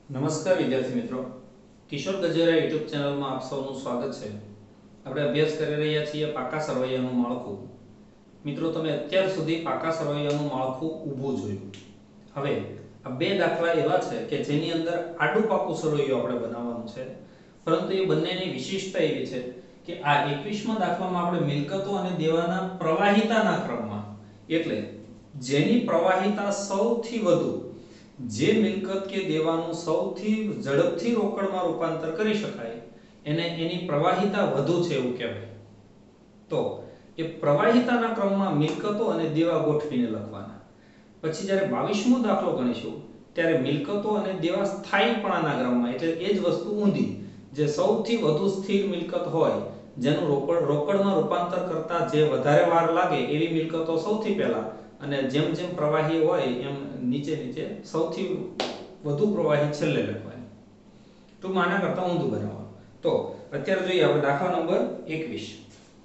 નમસ્કાર વિદ્યાર્થી મિત્રો, કિશોર ગજેરા યુટ્યુબ ચેનલમાં આપ સૌનું સ્વાગત છે. આપણે અભ્યાસ કરી રહ્યા છીએ પાકા સરવૈયાનું માળખું. મિત્રો, તમે અત્યાર સુધી પાકા સરવૈયાનું માળખું ઊભું જોયું. હવે આ બે દાખલા એવા છે કે જેની અંદર આડું પાકું સરવૈયું આપણે બનાવવાનું છે, પરંતુ એ બંનેની વિશેષતા એવી છે કે આ 21મા દાખલામાં આપણે મિલકતો અને દેવાના પ્રવાહિતાના ક્રમમાં, એટલે જેની પ્રવાહિતા સૌથી વધુ, જે મિલકત કે દેવાનું સૌથી ઝડપથી રોકડમાં રૂપાંતર કરી શકાય એને એની પ્રવાહિતા વધુ છે એવું કહેવાય. તો એ પ્રવાહિતાના ક્રમમાં મિલકતો અને દેવા ગોઠવીને લખવાના. પછી જ્યારે 22મો દાખલો ગણીશું ત્યારે મિલકતો અને દેવા સ્થાયીપણાના ક્રમમાં, એટલે એ જ વસ્તુ ઊંધી, જે સૌથી વધુ સ્થિર મિલકત હોય, જેનું રોકડમાં રૂપાંતર કરતા જે વધારે વાર લાગે એવી મિલકતો સૌથી પહેલા, અને જેમ જેમ પ્રવાહી હોય એમ નીચે નીચે સૌથી વધુ પ્રવાહી છેલ્લે લખવાની. ટૂંકમાં આના કરતા ઊંધું બનાવવાનું. તો અત્યારે જોઈએ આપણે દાખલા નંબર 21.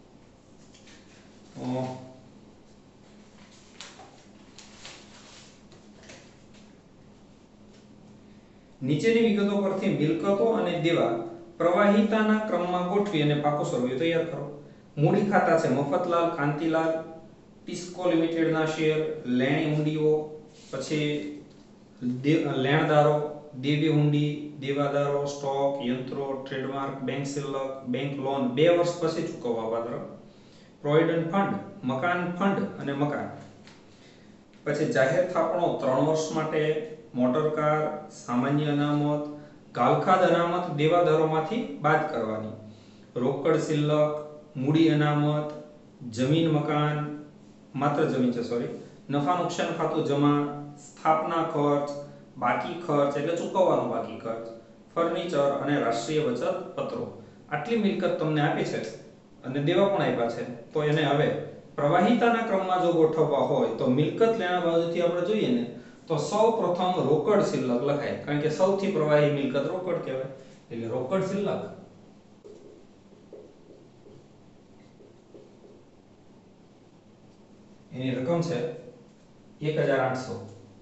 નીચેની વિગતો પરથી મિલકતો અને દેવા પ્રવાહિતાના ક્રમમાં ગોઠવી અને પાકો સરવૈયો તૈયાર કરો. મૂડી ખાતા છે મફતલાલ, કાંતિલાલ, ટિસ્કો લિમિટેડના શેર, લેણી હુંડીઓ, પછી લેણદારો, દેવી હુંડી, દેવાદારો, સ્ટોક, યંત્રો, ટ્રેડમાર્ક, બેંક સિલક, બેંક લોન 2 વર્ષ પછી ચૂકવવા પાત્ર, પ્રોવિડન્ટ ફંડ, મકાન ફંડ અને મકાન. પછી જાહેર થાપણો 3 વર્ષ માટે, મોટર કાર, સામાન્ય અનામત, ગાલખાદ અનામત દેવાદારોમાંથી બાદ કરવાની, રોકડ સિલક, મૂડી અનામત, જમીન મકાન, માત્ર જમીન છે સોરી, નફા નુકસાન ખાતું જમા, સ્થાપના ખર્ચ, બાકી ખર્ચ એટલે ચૂકવવાનો બાકી ખર્ચ, ફર્નિચર અને રાષ્ટ્રીય બચત પત્રો. આટલી મિલકત તમને આપી છે અને દેવા પણ આપ્યા છે. તો એને હવે પ્રવાહિતાના ક્રમમાં જો ગોઠવવા હોય તો મિલકત લેણા બાજુથી આપણે જોઈએ ને તો સૌ પ્રથમ રોકડ શિલ્લક લખાય, કારણ કે સૌથી પ્રવાહી મિલકત રોકડ કહેવાય. એટલે રોકડ શિલ્લક એની રકમ છે 1800.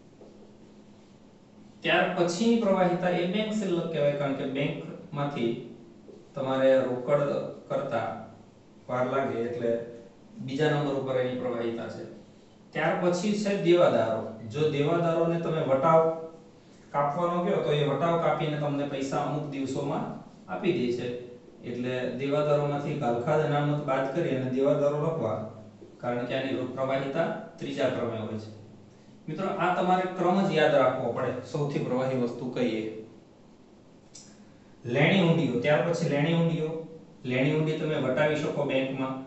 ત્યાર પછીની પ્રવાહિતા એ બેંક શિલ્લક કહેવાય, કારણ કે બેંકમાંથી તમારે રોકડ કરતા વાર લાગે એટલે બીજા નંબર ઉપર એની પ્રવાહિતા છે. ત્યાર પછી છે દેવાદારો. જો દેવાદારોને તમે વટાવ કાપવાનો કહો તો એ વટાવ કાપીને તમને પૈસા અમુક દિવસોમાં આપી દે છે. એટલે દેવાદારોમાંથી ગાલખાદ અનામત બાદ કરી અને દેવાદારો લખવા, કારણ કે આની પ્રવાહિતા ત્રીજા ક્રમે હોય છે. મિત્રો, આ તમારે ક્રમ જ યાદ રાખવો પડે. સૌથી પ્રવાહી વસ્તુ કઈ છે? લેણી હુંડીઓ. ત્યાર પછી લેણી હુંડીઓ. લેણી હુંડી તમે વટાવી શકો બેંકમાં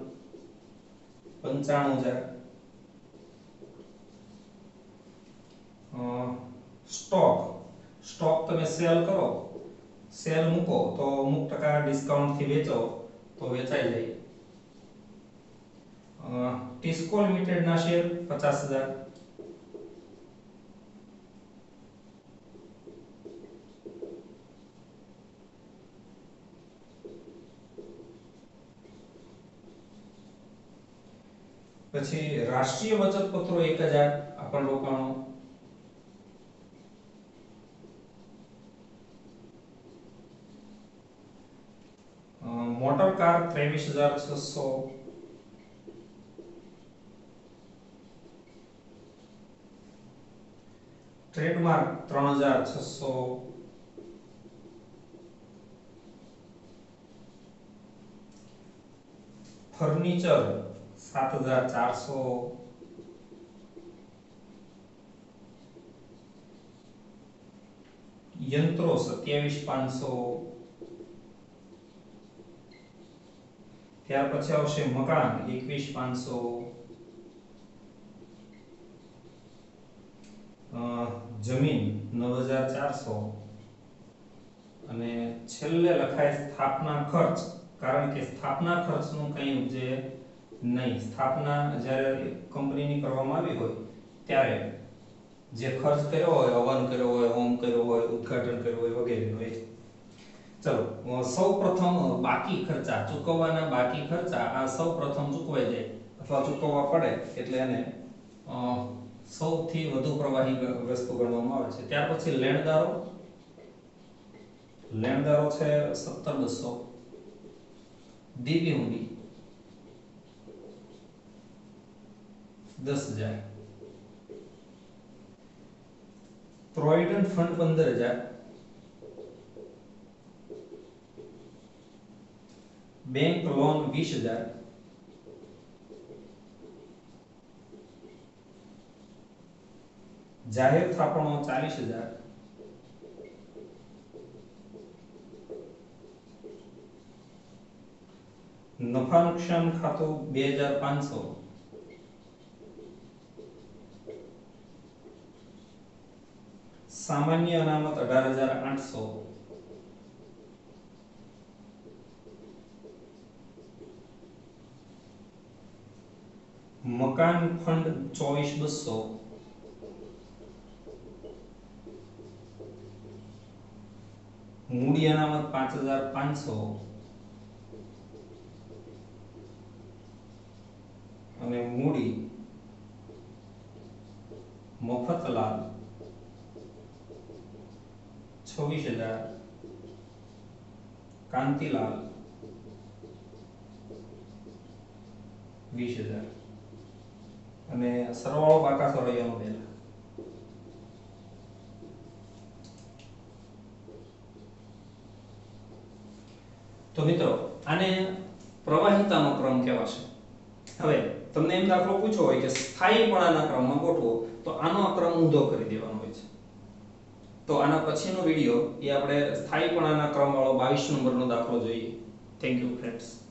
95000. સ્ટોક તમે સેલ કરો, સેલ મૂકો તો અમુક ટકા ડિસ્કાઉન્ટ થી વેચો તો વેચાઈ જાય. ટિસ્કો લિમિટેડ ના શેર 50000. પછી રાષ્ટ્રીય બચત પત્રો 1000 આપણ રોકાણો. Motor car 23600. ટ્રેડમાર્ક 3600. ફર્નિચર 7400. યંત્રો 27500. ત્યાર પછી આવશે મકાન 21500. જમીન 9400. અને છેલ્લે લખાય સ્થાપના ખર્ચ, કારણ કે સ્થાપના ખર્ચનું કંઈ જે નહીં. સ્થાપના જ્યારે કંપનીની કરવામાં આવી હોય ત્યારે જે ખર્ચ કર્યો હોય, હવન કર્યો હોય, હોમ કર્યો હોય, ઉદ્ઘાટન કર્યું હોય વગેરેનો એ. ચલો, સૌ પ્રથમ બાકી ખર્ચા, ચૂકવવાના બાકી ખર્ચા આ સૌ પ્રથમ ચૂકવાઈ જાય અથવા ચૂકવવા પડે એટલે એને સૌથી વધુ પ્રવાહી વસ્તુ ગણવામાં આવે છે. ત્યાર પછી લેણદારો લેણદારો છે 17200, દિવ્ય હુંડી 10000, પ્રોવિડન્ટ ફંડ 15000, બેંક લોન 20000, જાહેર થાપણો 40000, નફા નુકસાન ખાતું 2500, સામાન્ય અનામત 18800, મકાન ફંડ 24200, મૂડી અનામત 5500 અને મૂડી મફતલાલ 26000, કાંતિલાલ 20000 અને સરવાળો બાકા સરવૈયાનો પહેલા. તો મિત્રો આને પ્રવાહિતાનો ક્રમ કહેવાશે. હવે તમને એમ દાખલો પૂછો હોય કે સ્થાયીપણાના ક્રમમાં ગોઠવો, તો આનો ક્રમ ઊંધો કરી દેવાનો હોય છે. તો આના પછીનો વિડિયો એ આપણે સ્થાયીપણાના ક્રમવાળો 22 નંબરનો દાખલો જોઈએ. Thank you friends.